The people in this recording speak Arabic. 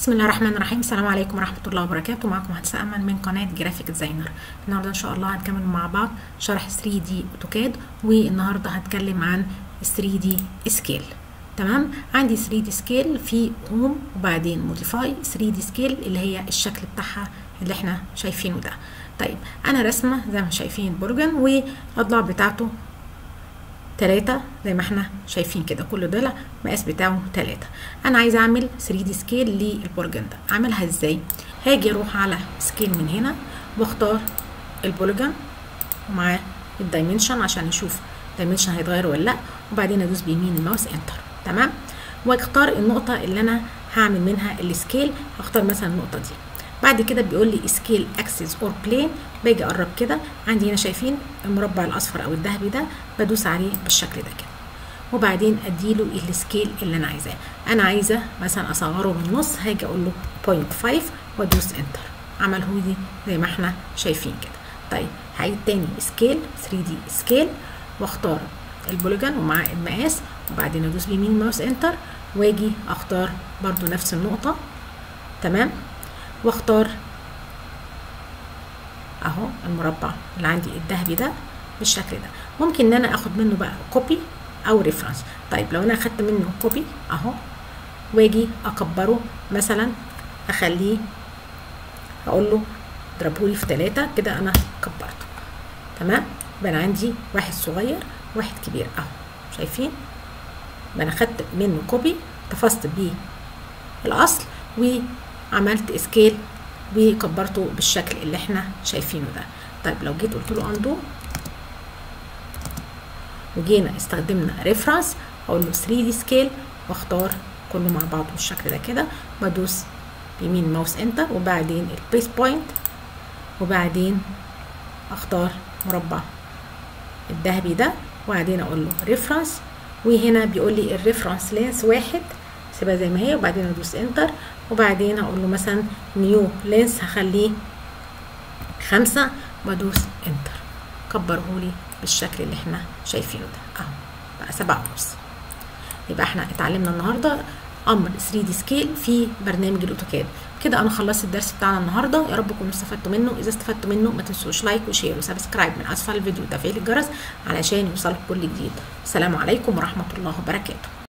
بسم الله الرحمن الرحيم. السلام عليكم ورحمة الله وبركاته. معكم مهندسة أمل من قناة جرافيك ديزاينر. النهاردة إن شاء الله هنكمل مع بعض شرح 3D أوتوكاد، والنهاردة هتكلم عن 3D سكيل. تمام، عندي 3D سكيل في هوم وبعدين موديفاي 3D سكيل اللي هي الشكل بتاعها اللي احنا شايفينه ده. طيب أنا رسمة زي ما شايفين برجن والأضلاع بتاعته 3 زي ما احنا شايفين كده، كل ضلع مقاس بتاعه 3. انا عايزه اعمل 3D سكيل للبوليجون ده. اعملها ازاي؟ هاجي اروح على سكيل من هنا واختار البوليجون ومعاه الدايمنشن عشان نشوف الدايمنشن هيتغير ولا لا، وبعدين ادوس بيمين الماوس انتر. تمام، واختار النقطه اللي انا هعمل منها السكيل. هختار مثلا النقطه دي. بعد كده بيقول لي سكيل اكسس اور بلين، باجي اقرب كده، عندي هنا شايفين المربع الاصفر او الذهبي ده، بدوس عليه بالشكل ده كده، وبعدين اديله السكيل اللي انا عايزاه. انا عايزه مثلا اصغره من النص، هاجي اقول له 0.5 وادوس انتر، عمله لي زي ما احنا شايفين كده. طيب هعيد تاني سكيل 3D سكيل، واختار البوليجون ومعاه المقاس، وبعدين ادوس بيمين الماوس انتر، واجي اختار برضو نفس النقطه. تمام، واختار اهو المربع اللي عندي الذهبي ده بالشكل ده. ممكن ان انا اخد منه بقى كوبي او ريفرنس. طيب لو انا اخدت منه كوبي اهو، واجي اكبره مثلا، اخليه اقول له اضربهولي في 3 كده، انا كبرته. تمام، يبقى انا عندي واحد صغير واحد كبير اهو، شايفين؟ يبقى انا خدت منه كوبي، احتفظت بيه الاصل وعملت سكيل وكبرته بالشكل اللي احنا شايفينه ده. طيب لو جيت قلت له اندو وجينا استخدمنا ريفرنس، اقول له 3D سكيل واختار كله مع بعضه بالشكل ده كده، بدوس بيمين ماوس انتر، وبعدين البيس بوينت، وبعدين اختار مربع الذهبي ده، وبعدين اقول له ريفرنس، وهنا بيقول لي الريفرنس لينس 1، سيبها زي ما هي، وبعدين ادوس انتر، وبعدين هقول له مثلا نيو لينس هخليه 5 وادوس انتر، كبرهولي بالشكل اللي احنا شايفينه ده اهو، بقى 7.5. يبقى احنا اتعلمنا النهارده امر 3D سكيل في برنامج الاوتوكاد. كده انا خلصت الدرس بتاعنا النهارده، يا رب تكونوا استفدتوا منه. اذا استفدتوا منه ما تنسوش لايك وشير وسبسكرايب من اسفل الفيديو وتفعيل الجرس علشان يوصلكم كل جديد. السلام عليكم ورحمه الله وبركاته.